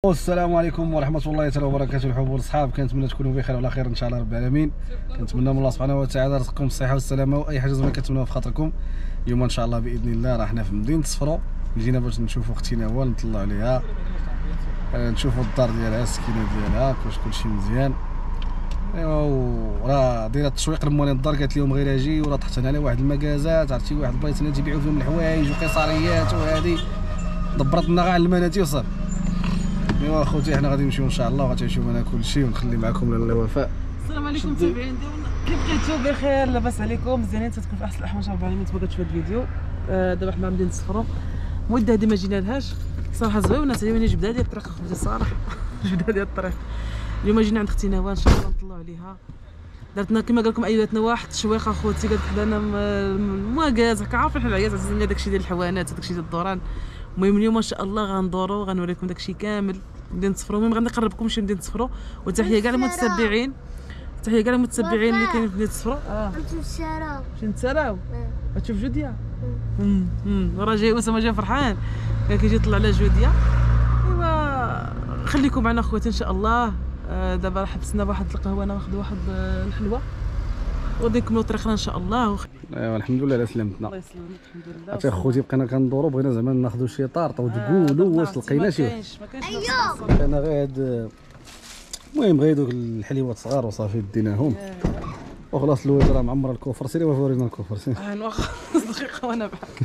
السلام عليكم ورحمه الله تعالى وبركاته. الحب والصحاب، كنتمنى تكونوا بخير وعلى خير ان شاء الله رب العالمين. كنتمنى من الله سبحانه وتعالى رزقكم الصحه والسلامه واي حاجه زوينه كنتمنوها في خاطركم. اليوم ان شاء الله باذن الله راه حنا في مدينه صفرو، جينا باش نشوفوا اختي نوال، نطلعوا عليها، نشوفوا الدار ديالها، السكينه ديالها، كلشي مزيان. ايوا راه دايره التشويق لموالين الدار، قالت لهم غير اجي، وراه طحت على واحد المكازات، عرفتي واحد البلايص اللي تيبيعوا فيهم الحوايج وقصاريات وهذه، دبرت لنا كاع المناتي وصافي. ايوا اخوتي حنا غادي نمشيو ان شاء الله وغتعيشوا معنا كلشي، ونخلي معكم لاله وفاء. السلام عليكم متابعين ديالنا، كيف بقيتوا؟ بخير لاباس عليكم؟ مزيانين؟ تكون في احسن الاحوال ان شاء الله العالمين. تبغوا تشوفوا الفيديو دابا حنا مدينه صفرو، مده هذه ما جينا لهاش صراحه، زوينه تعجبني جبده ديال الطريق اخوتي الصراحه. جبده ديال الطريق. اليوم جينا عند اختي نوال ان شاء الله نطلعوا عليها. درتنا كما قال لكم ايواتنا واحد التشويق اخوتي، قالت حدانا المواكاز، عارفين حنا العيات عزيزين داكشي ديال الحوانات وداكشي ديال الدوران. المهم اليوم ان شاء الله غندورو غنوريكم داكشي كامل مدينه صفرو. المهم غنقربكم شي مدينه صفرو، وتحيه كاع المتتبعين، تحيه كاع المتتبعين اللي كاينين في مدينه صفرو. نمشيو نتساراو. نمشيو نتساراو، غتشوف جوديا. راه جاي اسامه جاي فرحان، كان كيجي يطلع على جوديا. ايوا خليكم معنا اخواتي ان شاء الله. دابا حبسنا بواحد القهوه، انا ناخذ واحد الحلوه وغادي نكملوا طريقنا ان شاء الله. ايوا الحمد لله على سلامتنا. الله يسلمك. الحمد لله. عرفتي اخوتي بقينا كندوروا، بغينا زعما ناخذوا شي طارط وتقولوا واش لقينا شي واحد. ايوا انا غير هاد المهم غير دوك الحليوات صغار وصافي ديناهم وخلاص. الوالد راه معمر الكوفر، سيري ورينا الكوفر سير. واخا دقيقه وانا بحال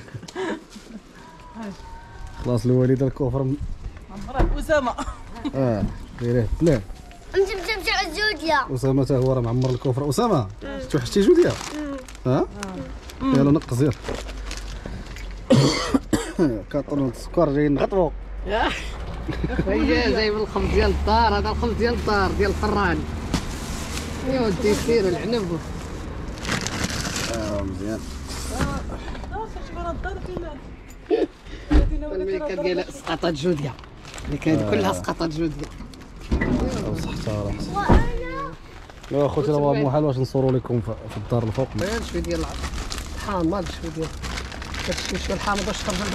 خلاص الوالده الكوفر معمره. اسامه دايره بلان. نمشي على الزوديا. اسامه حتى هو راه معمر الكوفر. اسامه توحشتي جوديا؟ يلا نقص يلا. كاطون السكر جايين نخطبوا. هي جايب الخبز ديال الدار، هذا الخبز ديال الدار ديال الفران. يا ودي سير العنب. مزيان. الملكه ديال سقطات جوديا، اللي كانت كلها سقطات جوديا. صحتها راه حسن. لا اخوتي راه مو حال واش نصوروا لكم في الدار الفوق. شويه ديال الحامض، شويه ديال داكشي، شويه الحامض باش تخرج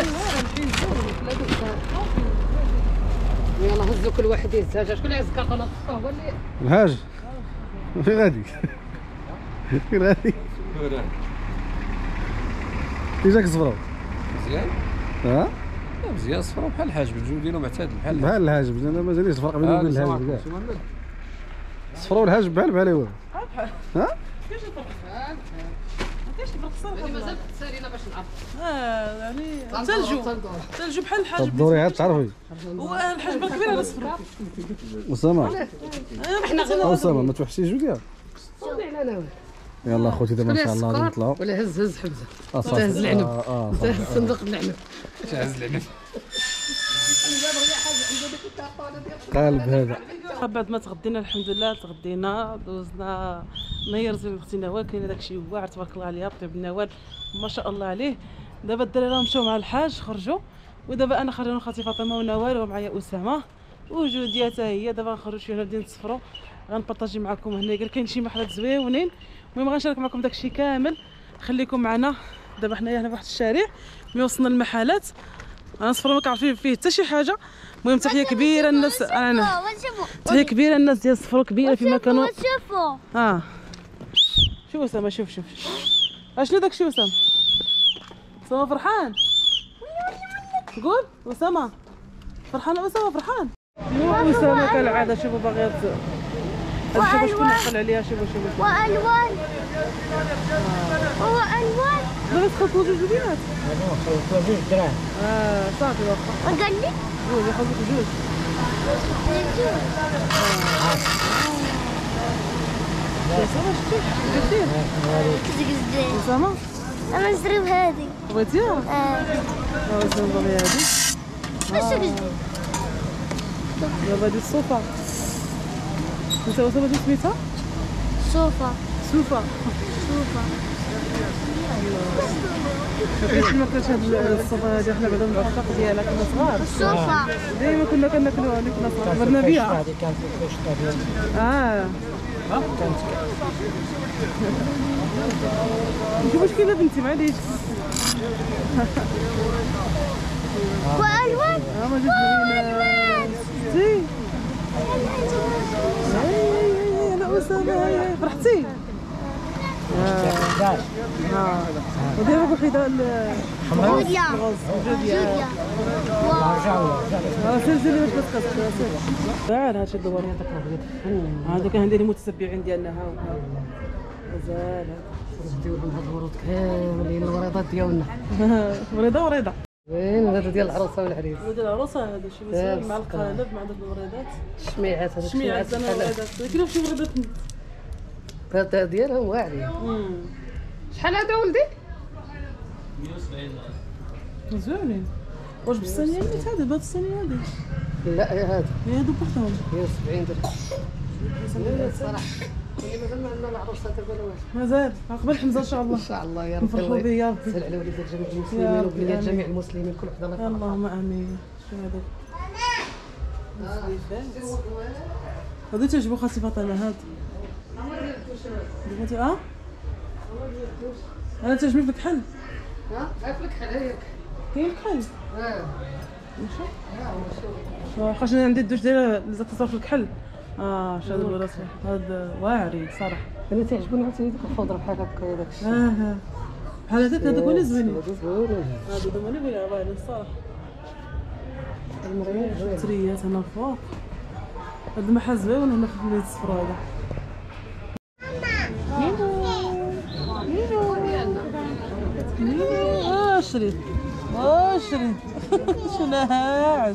يلا هزوا كل واحد يهز. شكون اللي هز كرطونه القهوه؟ اللي الحاج فين غادي؟ فين غادي؟ كي جاك صفرو؟ مزيان. مزيان صفرو بحال الحاج، بالجو ديالو معتاد بحال الحاج. انا ما جانيش الفرق بينه وبين الحاج كاع. صفرو والحاج بحال هو. كاينش الفرق؟ كاينش الفرق صراحه. مازال تسالينا باش نعرف. يعني تلجو بحال الحاج. تدوري عاد تعرفي. والحاج بالك كبير على صفرو. اسامه اسامه ما توحشيش جوديا؟ يلا اخوتي دابا ان شاء الله غادي نطلعوا. ولا هز حبزه. صافي هز العنب. هز صندوق العنب. هز العنب. قالب هذا. بعد ما تغدينا الحمد لله، تغدينا دوزنا نهار زوين اختي نوال، كاينه داكشي واعر تبارك الله عليها، طيب نوال ما شاء الله عليه. دابا الدراري راه مشاو مع الحاج خرجوا، ودابا انا خرجنا خالتي فاطمه ونوال ومعايا اسامه وجوديا حتى هي. دابا نخرجوا شويه هنا مدينه صفرو، غنبارطاجي معكم هنا كاين شي محلات زويونين. المهم غنشارك معكم داكشي كامل، خليكم معنا. دابا حنايا هنا فواحد الشارع ملي وصلنا للمحلات. انا صفرو ما كنعرف فيه حتى شي حاجه. المهم تحيه كبيره الناس، تحيه كبيره الناس ديال صفرو كبيره فيما كانوا. شوفوا شوف اسامه، شوف اشنو داكشي اسامه؟ اسامه فرحان؟ قول اسامه فرحان. اسامه فرحان. اسامه كالعاده شوفوا باغي شوفوا شكون عقل عليها. شوفوا والوان والوان. دابا تخلطوا جوج البنات. خلطوا جوج دراهم. صافي واخا. قال لي جوج يخلطوا جوج. اسامه شتي كزكزدين. اسامه انا نشرب هذه. بغيتيها؟ اسامه باغي هادي. كزكزدين. دابا هادي الصوفه. انت اسامه شنو سميتها؟ صوفا. سوفا. كيفاش ما كانش هاد الصوفه هادي؟ حنا بعدا من العشاق ديالها كنا صغار. الصوفا ديما كنا كناكلوها ملي كنا صغار، كبرنا بها. هذه كانت في الوسطى ديالنا. كانت شوف واش كاينه بنتي معليش. والوان. ما جات زوينه. اختي ودابا وحيده جوديا جوديا سلسلي واش كتقص فعلا هادشي الدوار هذا كان عندي المتتبعين ديالنا ها مازال نديو لهم هاد الورود كاملين الوريضات ديالنا وريضه وين هذا ديال العروسه والعريس ديال العروسه هذا شي مسائل مع القالب مع داك الوريضات الشميعات هذا شميعات انا وريضات كاين شي وريضات هذا ديالهم واعرين شحال هذا ولدي؟ زوينين واش بالثانيه اللي هذا بهاد الثانيه هذه لا هذا هادو بوحدهم هي 70 درهم الصراحه مازال ما عندنا العروسه دابا لا واش مازال قبل حمزه ان شاء الله ان شاء الله يا رب نفرحوا به يا ربي سهل على وليدات جميع المسلمين وبنيات جميع المسلمين كل وحده الله يفرح اللهم امين شو هذا تعجبو خاصي فاطمه هاد بغيتي انا تعجبني في الكحل عافلك حلايا كاين الكحل ماشي واخا انا عندي الدوش ديالها اللي تصور في الكحل شاد الولاد هذا واعري صراحه انا تعجبني عرفتي ديك الخضره بحال هكا وداك الشيء بحال هذاك هذوك هما زوينين زوينين هادو هما اللي واعرين الصراحه المريض التريات هنا فوق هاد المحل زوين هنا في البيت الصفر هذا شريت شريت شناعس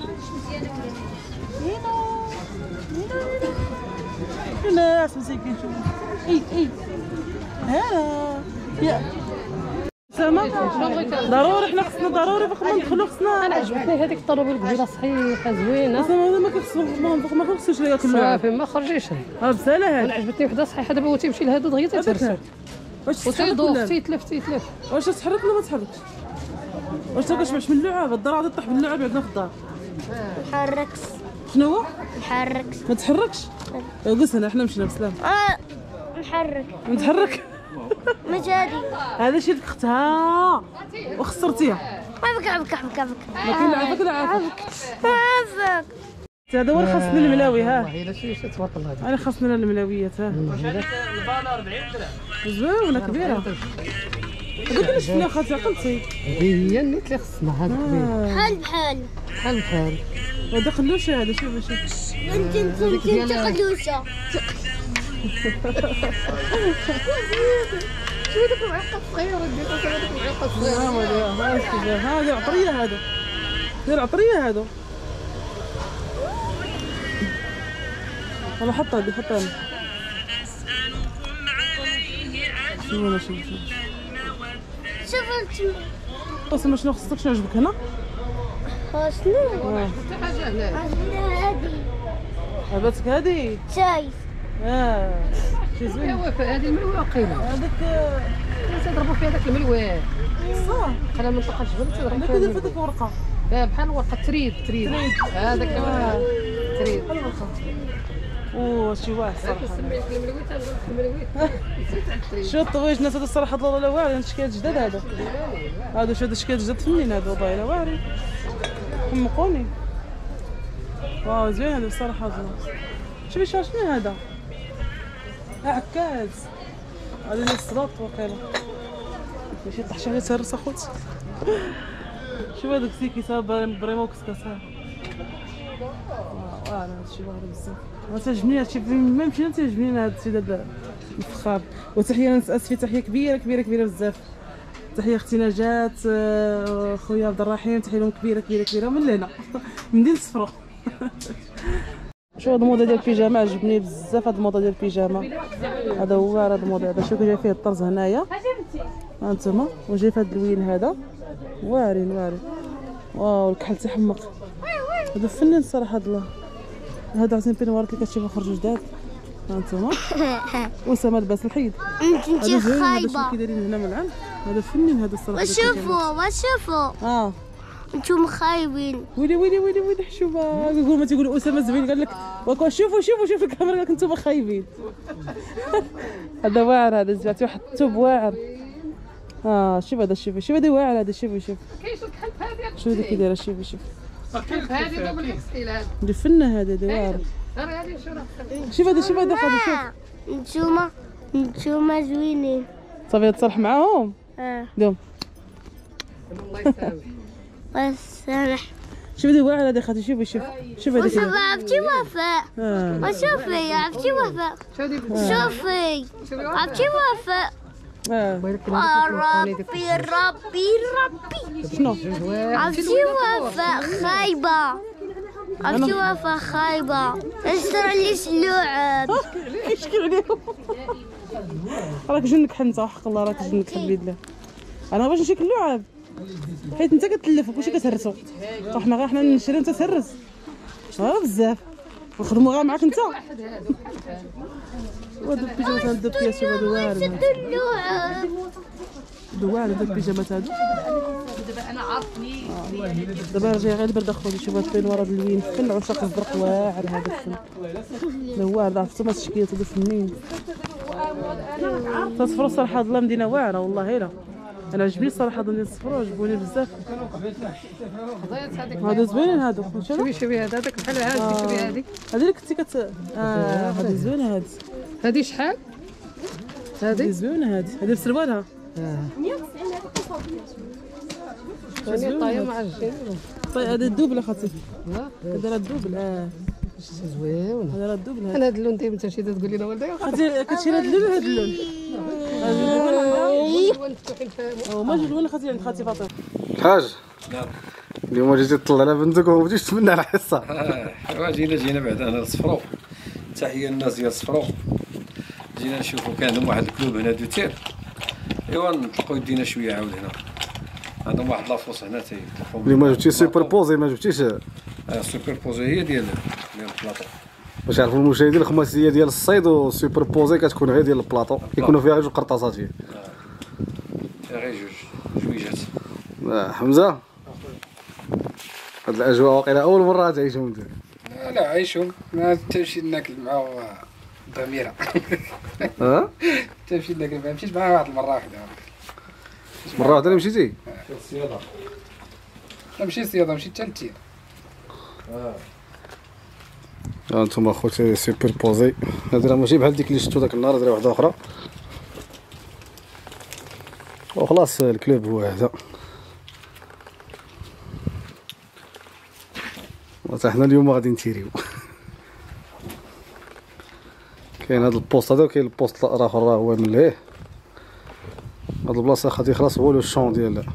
شناعس مسكين شوف اي هلا يا سما ضروري حنا خصنا ضروري فوق ما ندخلو خصنا انا عجبتني هذيك الطروبه الكبيره صحيحه زوينه سما هذا ما كيخصو ما خصوش ليا كل صافي ما خرجيش بساله انا عجبتني وحده صحيحه دابا هو تيمشي لهادو دغيا تيترسل واش وتيدوخ تيتلف واش تحرك ولا ما تحركش واش ما كتشبعش من اللعاب الدار غادي طيح باللعاب عندنا في الدار نحركش شنو هو نحركش ما تحركش قلت انا حنا مشينا بسلام نحرك نتحرك ما جادي هذا شي ديك اختها وخسرتيها عافك ما كاين لا عافاك لا عافاك عافك هذا هو اللي خاصنا الملاوي ها والله الا شي تبارك الله انا خاصنا الملاويات ها البانه 40 درهم زوينه كبيره قلت لي شفنا خاطر عقلتي هي النيت اللي خصنا هذا كبير بحال هذا خلوشه هذا شوف انت قلوشه شوف داك العقه صغيره ديك داك العقه صغيره هذا عطريه هذا دير عطريه هذا والله حطها حطها شوف شوف شنو خصك شنو عجبك هنا شنو حتى حاجه هنا هادي عجبتك هذه شايف شي زوين هذه الملوى قيله هذاك تضربوا فيها داك الملوى صح على منطقه الجبل تضربوا هذاك فيها دير فيك ورقه بحال الورقه تريد هذاك تريد شي واعر صراحه الملوي تنقول الملوي شو الطويج الناس هذا الصراحه ضروري لا واعرين شكال جداد هذا شو هذا شكال جداد فنين هذا والله الا واعرين حمقوني واو زوين هذا الصراحه زوين شوفي شنو هذا عكاز هذا اللي الصلاط وقيله ماشي طحش عليه تهرس اخوتي شوف هذاك سيكي صاب بريموكس كاسا واو هادشي واعر بزاف ما تعجبني هادشي ما مشينا تعجبني هادشي دابا الفخار وتحيه اسفي تحيه كبيره بزاف تحيه اختي نجاة خويا عبد الرحيم تحيه لهم كبيره من هنا من مدينه الصفرا شوف هاد الموضه ديال البيجامه عجبني بزاف هاد الموضه ديال البيجامه هذا هو هاد الموضه هذا شوف جاي فيه الطرز هنايا ها انتما وجاي في هاد اللوين هذا واعرين واو الكحل تيحمق هذا فنان الصراحه هاد الله هذا عزيم بينوارات اللي كتشوفوا خرجوا جداد ها انتما وسام لباس الحيد انت خايبه كي دايرين هنا من العام هذا فنان هذا الصراحه وشوفوا انتم خايبين ويلي حشوفه قول ما تيقولوا اسامه زوين قال لك شوفوا الكاميرا قال لك انتم خايبين هذا واعر هذا زعما واحد الثوب واعر شوف هذا شوف هذا واعر هذا شوف كاين شو الكحل هذه شوف كي دايره شوف هذه دوبل اكس ال هذا الفنه هذا واعر شوف هذا شوف هذا شوف. نتوما زوينين. صافي تصالح معاهم. دوم. الله يسامح. الله يسامح. شوف هذا واعر هذا خاطي شوف شوف شوف هذا كذا. عرفتي وفاء. وشوفي عرفتي وفاء. شوفي عرفتي وفاء. ربي ربي ربي. شنو؟ عرفتي وفاء خايبة. عرفتي وفاء خايبة. اشترى لي اللعب. يشكي عليهم. راك جنك حنطة وحق الله راك جنك حبيت الله. انا باش نشيك اللعب حيت انت كتلف وكلشي كتهرسو وحنا غير حنا نشري انت تهرس بزاف نخدموا غير معاك انت. وهادو البيجامات هادو بياسو هادو واعرين هادو واعرين هادو البيجامات هادو. دابا انا عرفتني دابا جاي غير البرد اخويا شوف هاد الفين ورا بالوين فين العشاق الزرق واعر هذا الفن لا واعر عرفتو ما تشكيات هادو فنين تصفروا الصراحه هاد المدينه واعره والله الا انا عجبني الصراحه هاد ديال الصفرو عجبوني بزاف. هادو زوينين هادو شوفي هذاك بحال هادي شوفي هادي اللي كنتي هادي زوينه هادي. هادي شحال؟ هادي زوينه هادي بسروالها. هادي طايه مع الجين. طيب هذا الدوبل اخاتي هذا راه الدوبل زوين. هذا راه الدوبل انا هاد اللون دايما تمشي تقول لي والدي اخاتي كتشري هاد اللون وهاد اللون هما جوج اللون اخاتي عند خالتي فاطمه. الحاج نعم اليوم جيتي تطلع على بنتك وما بديتش تمنى على الحصه. جينا بعد هنا لصفرو. تحيه للناس ديال صفرو. جينا نشوفوا كان عندهم واحد الكلوب هنا دوتير ايوا نطلقوا يدينا شويه عاود هنا عندهم واحد لافوس هنا تيطلقوا اللي ما جبتيش سوبر بوزي ما جبتيش سوبر بوزي هي ديال البلاطو باش يعرفوا المشاهدين الخماسيه ديال الصيد وسوبر بوزي كتكون غير ديال البلاطو كيكونوا فيها جوج قرطاسات فيه. غير جويجات. حمزه هاد الاجواء واقيلا اول مره تعيشهم انت. لا عايشهم ما تمشي ناكل معاه ضميره. تمشي ناكل معاه مشيت معاه واحد المره واحده. مره واحده اللي مشيتي؟ الصياده. لا ماشي الصياده مشيت حتى للتير. هانتوما اخوتي سوبر بوزي هادي راه ماشي بحال ديك اللي شفتو داك النهار هادي واحده اخرى وخلاص الكلوب هو هذا. وحتى حنا اليوم غادي نتيريو. كاين هاد البوست هذا وكاين البوست الاخر راه هو من لهيه. هاد البلاصه خاطي خلاص هو لو شون ديال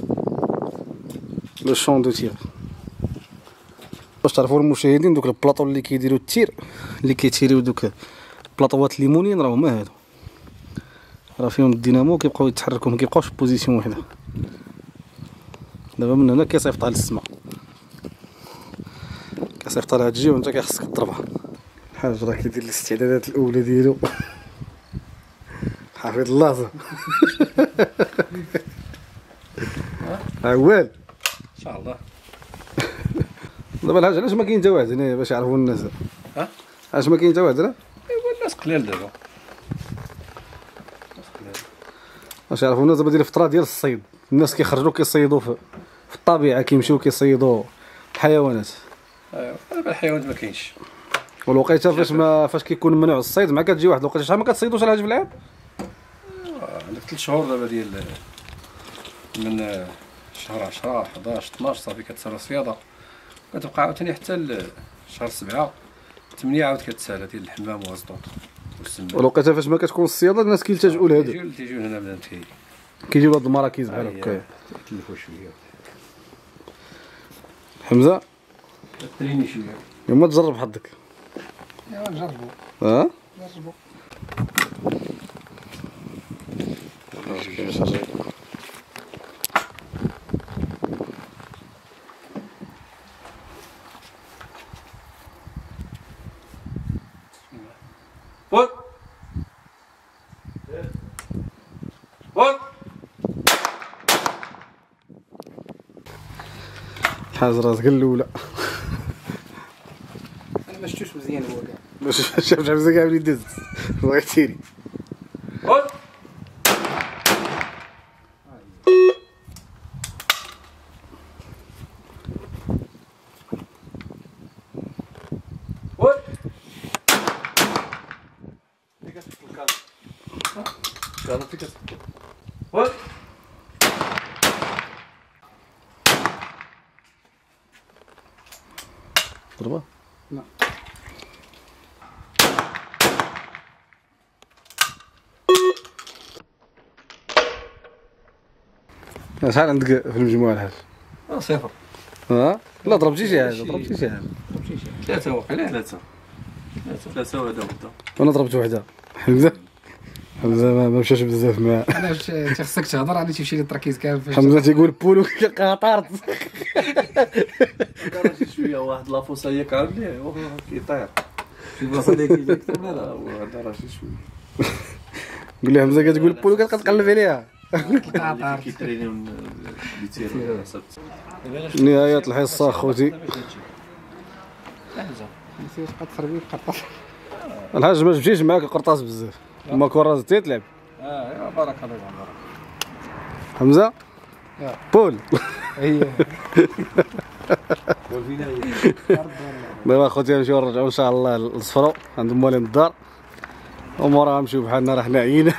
لو شون دو تير. باش تعرفوا المشاهدين دوك البلاطو اللي كيديروا التير اللي كيتيريو دوك بلاطوات الليمونين راه هما هادو راه فيهم الدينامو كيبقاو يتحركوا ما كيبقاوش في بوزيسيون وحده. دابا من هنا كيصيفطها للسما كيصيفطها لها تجي وانت كيخصك تضربها. الحاج راه كيدير الاستعدادات الاولى ديالو حفظ الله. عوال ان شاء الله. دابا الحاج علاش ما كاين حتى واحد هنايا باش يعرفوا الناس؟ علاش ما كاين حتى واحد هنا؟ ايوا الناس قلال دابا باش يعرفوا الناس دابا ديال الفتره ديال الصيد الناس كيخرجوا كيصيدوا في الطبيعه كيمشيو كيصيدوا الحيوانات. ايوا دابا الحيوانات ما كاينش والوقيته فاش كيكون ممنوع الصيد مع كتجي واحد الوقيته شحال ما كتصيدوش الحاج في العام؟ عندك 3 شهور دابا ديال من شهر 10 11 12 صافي كتسالى الصياده كتبقى عاوتاني حتى شهر 7 8 عاود كتسالى ديال الحمام والزطوط والسمان. والوقيته فاش ما كتكون الصياده الناس كيلتجؤوا لهادو تيجيو هنا بنات كيجيو لهاد المراكز بحال هكا يتلفوا شويه حمزه تريني شويه يما تجرب حظك. ايوا نجربوا نجربوا الحاج راسك الاولى. انا ما شفتوش مزيان هو كاع باش شاف حمزه كاع ملي دز بغا يتيري. ضربه؟ لا. شحال عندك في المجموعة الحاج؟ صفر. لا ضربتي شي حاجة، ضربتي شي حاجة. 3 واقيلا. 3 وهذا وحده. وانا ضربت وحدة. حمزة ما مشاش بزاف معاه. انا خصك تهضر على تيمشي لي التركيز كامل فاش حمزة تيقول بولو قاطرت. دار شي شويه واحد لافوسا هي كعب ليه وهو كيطير في بلاصه اللي كيجي اكثر لا هو دار شي شويه. قول لي حمزة كتقول بولو كتقلب عليها. كيترينيو بيتيرو حسب نهاية الحصة خوتي. نسيت بقى تخربي بقى. الحاج ما جبتيش معاك القرطاس بزاف. ما كرة زدتي تلعب. يا بارك الله فيك. حمزة بول. هي دابا خوتي نمشيو نرجعو ان شاء الله للصفرو عند موالين الدار وموراها نمشيو بحالنا راه حنا عيينا.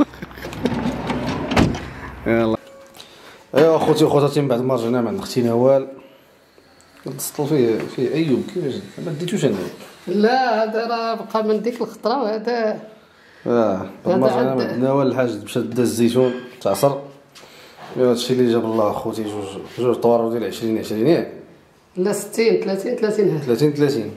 يلا ايوا اخوتي وخواتاتي من بعد ما رجعنا من عند اختي نوال نتصلوا فيه ايوب كيفاش ما ديتوش انا لا هذا راه بقى من ديك الخطره وهذا بعد ما رجعنا من عند نوال الحاج مشى دا الزيتون تعصر. ايوا هادشي اللي جاب الله اخوتي جوج طوارو ديال 20 ياك لا 60 30 هذا 30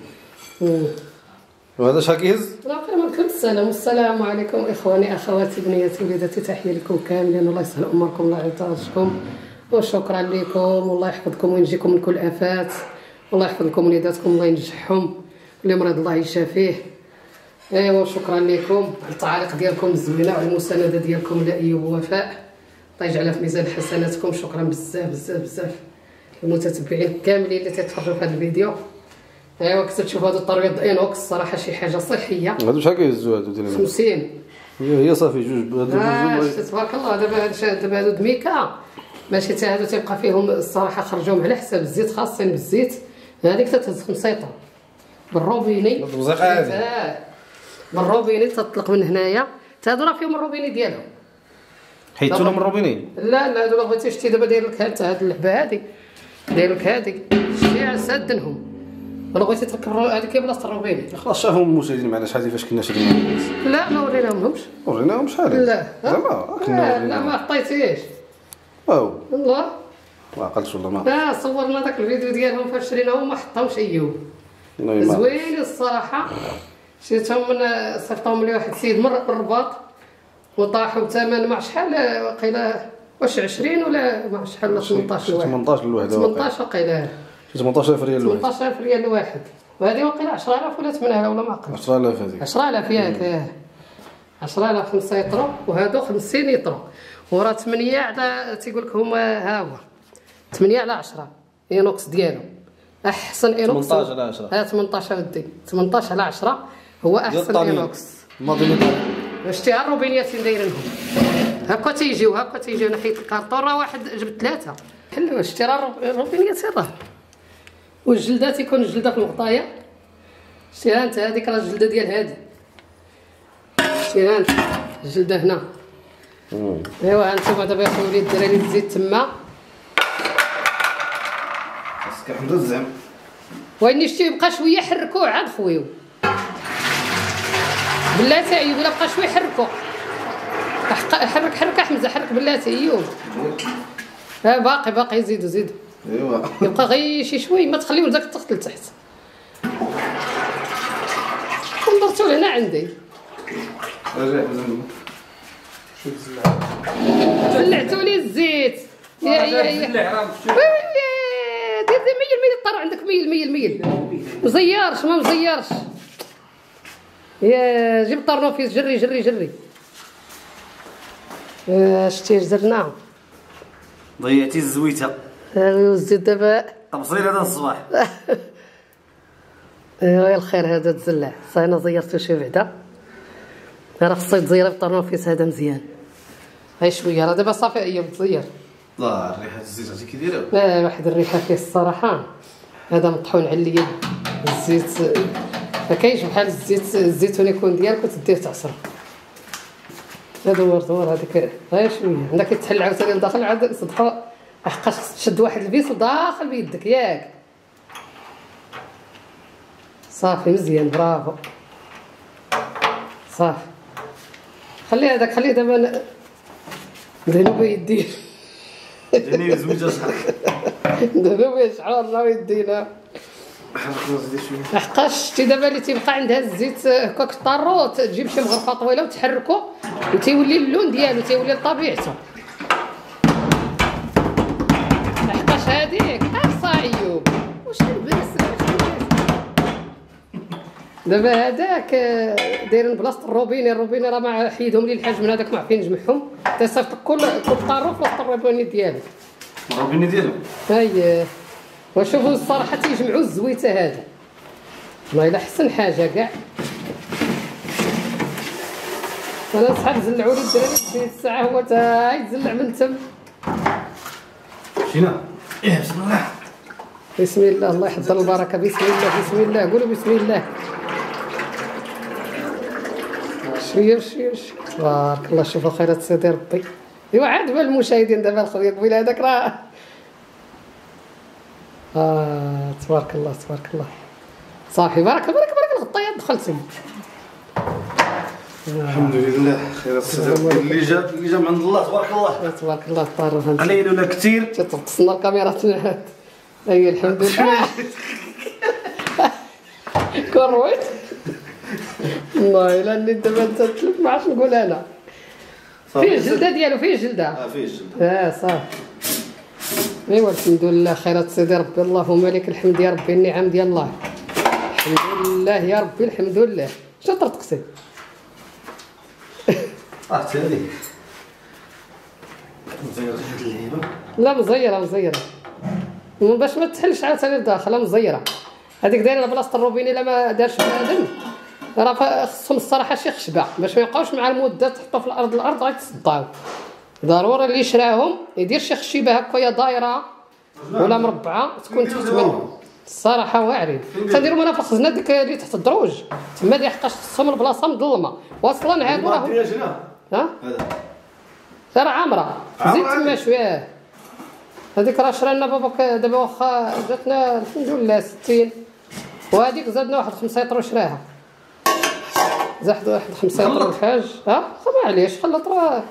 وهذا شحال كيهز؟ راه ما كنت السلام عليكم اخواني اخواتي بنياتي وليداتي تحيه لكم كاملين الله يسهل اموركم الله يعطيكم وشكرا لكم والله يحفظكم وينجيكم من كل افات والله يحفظ لكم وليداتكم الله ينجحهم اللي مريض الله يشافيه. ايوا شكرا لكم على التعاليق ديالكم الزوينه وعلى المسانده ديالكم لايوب ووفاء الله يجعلها في ميزان حسناتكم. شكرا بزاف بزاف بزاف المتتبعين كاملين اللي تيتفرجوا في هذا الفيديو. ايوا كنت تشوف هذا الطريق انوكس الصراحه شي حاجه صحيه. هادو شحال كيهزوا هادو ديال 50 هي صافي جوج هادو تبارك الله. دابا هادو دميكا ماشي حتى هادو تيبقى فيهم الصراحه خرجوهم على حساب الزيت خاصين بالزيت. هذيك تتهز 5 يطر بالروبيني البزيقه هذه بالروبيني تطلق من هنايا حتى هادو راه فيهم الروبيني ديالهم حيدتو لهم الروبيني. لا هادو بغيتي شتي دابا داير لك هاد اللعبه هادي داير لك هادي شتي سادنهم ولا بغيتي تركب هذيك بلاصه الروبيني. خلاص شافهم المشاهدين معنا شحال فاش كنا شرينا. لا ما وريناهمش. وريناهم شحال؟ لا زعما لا ما عطيتيش. او والله ما عقلتش والله ما. لا صورنا داك الفيديو ديالهم فاش شريناهم ما حطاوش ايوب زوينين الصراحه. شريتهم من صيفطهم لي واحد السيد من الرباط وطاحوا ثمن مع شحال وقيله واش 20 ولا مع شحال 18 الواحد 18 الوحده 18 وقيله 18000 ريال الواحد 18000 ريال الواحد وهذه وقيله 10000 ولا 8000 ولا ما عقلتش 10000 هذيك 10000 ياك 10000 5 يطرو وهادو 50 يطرو وراه 8 على تيقول لك هما ها هو 8 على 10 اينوكس ديالو احسن اينوكس 18 على 10 18 ودي 18 على 10 هو احسن اينوكس. شتي الروبينيات اللي دايرينهم هكا تيجيو ناحيه الكارطون راه واحد جبت 3 حلو. شتي راه الروبينيات راه والجلده تيكون الجلده في الغطايه. شتي ها انت هذيك راه الجلده ديال هادي شتي ها انت الجلده هنا. ايوا ها انتما دابا يا خويا الدراري الزيت تما خاصك حمد الزعم وين شتي يبقى شويه حركوه عاد خويو بلاتي ايوب ولا بقى شويه حركو حرك حمزه حرك بلاتي ايوب باقي زيدوا ايوا يبقى غير شي شوي ما تخليوش داك الضغط لتحت. كنضرتو هنا عندي بلعتو لي الزيت يا دير 100% طار عندك 100% مزيرش ما مزيرش يا جيب الطرنوفيس جري شتي درنا ضيعتي الزويته الزيت دابا تبصير هذا الصباح. ايوا الخير هذا تزلع صاينا زيرتو شي بعدا راه خصك تزيري بالطرنوفيس هذا مزيان غير شويه راه دابا صافي ايوب تزير. لا الريحه الزيت هذيك كي دايره واحد الريحه فيه الصراحه هذا مطحون على اليد الزيت ما كاينش بحال الزيتون يكون ديالك وتديه تعصر دور هذيك غير شويه عندك تحل عاوتاني لداخل عاد صدقه حقاش تشد واحد البيس وداخل بيدك ياك صافي مزيان برافو صافي خلي هذاك خليه دابا ندهنو بيدي دهني زوجة صح ندهنو بيه شعرنا ويدينا حقاش شتي دابا اللي تيبقى عندها الزيت هكاك طارو تجيب شي مغرفه طويله وتحركو وتيولي اللون ديالو تيولي لطبيعته حقاش هذيك عارفه ايوب واش لبس دابا هذاك دايرين بلاصه الروبيني راه ما حيدهم لي الحاج من هذاك ما عارفين نجمعهم تيصيفط كل طارو في وسط الروبيني ديالو الروبيني ديالو هاي وشوفوا الصراحه تيجمعوا الزويته هذا والله الا احسن حاجه كاع انا صحاب زلعوا لي الدراري في الساعه هو تا يتزلع من تم شينا بسم الله بسم الله الله يحضر البركه بسم الله قولوا بسم الله شويه تبارك الله شوفوا خيرات سيدي ربي ايوا عاد بال المشاهدين دابا الخويا قبيله هذاك راه تبارك الله صافي بارك الغطيات دخلتهم الحمد لله خير الصدر اللي جا من عند الله تبارك الله طار قليل ولا كثير تتصلنا الكاميرا تنعاد اي الحمد لله كرويت والله الا اني دابا انت تلف ما عرفتش نقول انا فيه الجلده ديالو فيه الجلده فيه الجلده صافي ايوا الحمد لله خيرات سيدي ربي اللهم لك الحمد يا ربي النعم ديال الله الحمد لله يا ربي الحمد لله شنو طرطقتي هذه مزيره هاد اللعيبه لا مزيره باش ما تحلش عاوتاني لداخل مزيره هذيك دايره بلاصه الروبيني الا ما دارش بنادم راه خصهم الصراحه شي خشبه باش ما يبقاوش مع المده تحطوا في الارض غيتصداو ضروري اللي يشراهم يدير شي خشيبه هكايا دايره ولا مربعه تكون تحت منهم الصراحه واعرين تنديروا منها في الخزنه ديك اللي تحت الدروج تما دي حقاش خصهم البلاصه مظلمه واصلا هادو راهم ها هذا راه عامره زيد تما شويه هذيك راه شرانا باباك دابا واخا جاتنا الحمد لله 60 وهذيك زادنا واحد 5 يطرو شراها زاد واحد 5 يطرو الحاج معليش خلط راه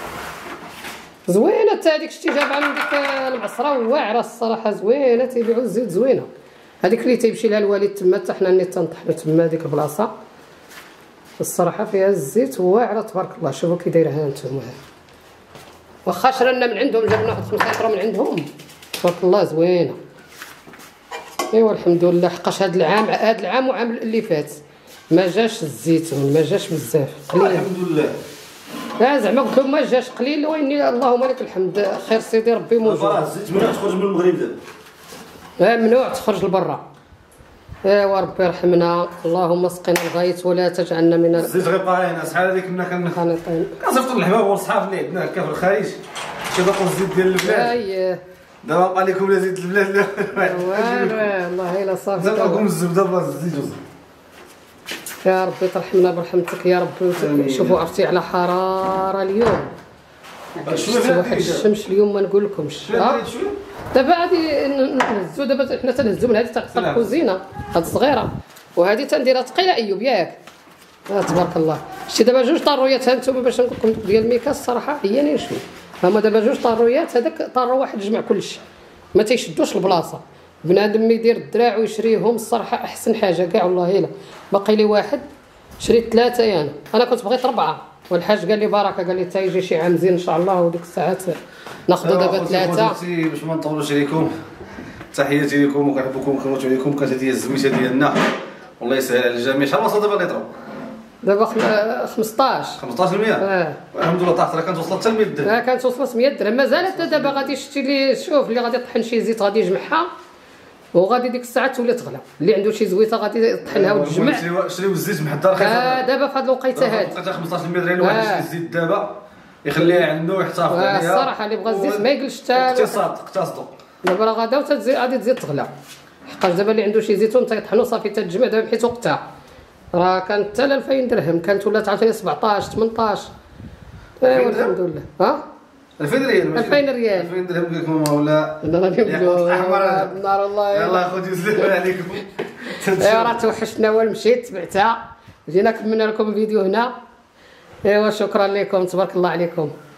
زوينه حتى هذيك شتي جابها من ديك المعصره واعره الصراحه زوينه تيبيعوا الزيت زوينه هذيك اللي تيمشي لها الوالد تما حتى حنا نيت تنطحنوا تما ديك البلاصه الصراحه فيها الزيت واعره تبارك الله شوفوا كي دايرها نتوما واخا شرانا من عندهم جبنا واحد 5 يطرو من عندهم تبارك الله زوينه ايوا الحمد لله حقاش هذا العام وعام اللي فات ما جاش الزيتون ما جاش بزاف قليل الحمد لله زعما قلت لهم ما جاش قليل واني اللهم لك الحمد خير سيدي ربي موجود الزيت ممنوع تخرج من المغرب دابا ممنوع تخرج لبرا ايوا ربي يرحمنا اللهم اسقنا الغيث ولا تجعلنا من الزيت غيبقى هنا شحال هذيك كنا كنصيفطوا للحباب والصحاب اللي عندنا هكا في الخارج كيضيقوا الزيت ديال البلاد دابا بقى لكم لا زيت البلاد والله الا صافي زاد لكم الزبده بلاصه الزيت يا ربي ترحمنا برحمتك يا ربي شوفوا عرفتي على حراره اليوم واحد الشمس اليوم ما نقول لكمش دابا غادي نهزو دابا حنا تنهزو من هذه تاع الكوزينه هاد الصغيره وهذه تنديرها ثقيله ايوب ياك تبارك الله شتي دابا 2 طارويات هانتوما باش نقول لكم ديال ميكا الصراحه عيانين شويه هما دابا 2 طارويات هذاك طارو واحد يجمع كلشي ما تيشدوش البلاصه بنادم يدير الدراع ويشريهم الصراحه احسن حاجه كاع والله الا باقي لي واحد شريت 3 انا كنت بغيت 4 والحاج قال لي بركه قال لي يجي شي عام زين ان شاء الله وديك الساعات ناخذوا دابا 3 باش ما نطولوش عليكم تحياتي لكم وكنحبكم وكنوتو عليكم كانت هذه الزويته ديالنا والله يسهل على الجميع شحال وصل دابا الليطرو دابا 15 الحمد لله طاحت راه كانت وصلت حتى ل 100 درهم كانت وصلت 100 درهم مازالت دابا غادي شتي لي شوف اللي غادي يطحن شي زيت غادي يجمعها وغادي ديك الساعه تولي تغلى اللي عنده شي زويته غادي يطحنها وتجمع شريو الزيت محضر رخيص دابا في هذه الوقيته هذه 15 درهم الواحد يشري الزيت دابا يخليها عنده ويحتفظ عليها الصراحه اللي بغى الزيت ما يقلش حتى اقتصادوا دابا راه غادا غادي تزيد تغلى حقاش دابا اللي عنده شي زيتون تيطحنو صافي تتجمع دابا بحيث وقتها راه كانت حتى 2000 درهم كانت ولات عاوتاني 17 18 ايوا الحمد لله. ها 2000 ريال 2000 ريال 2000 درهم قال لكم ماما ولا انا راني نقول نار الله. يلاه خوتي يسلم عليكم. ايوا راه توحشتنا والمشيت تبعتها، جينا كملنا لكم الفيديو هنا. ايوا شكرا لكم، تبارك الله عليكم.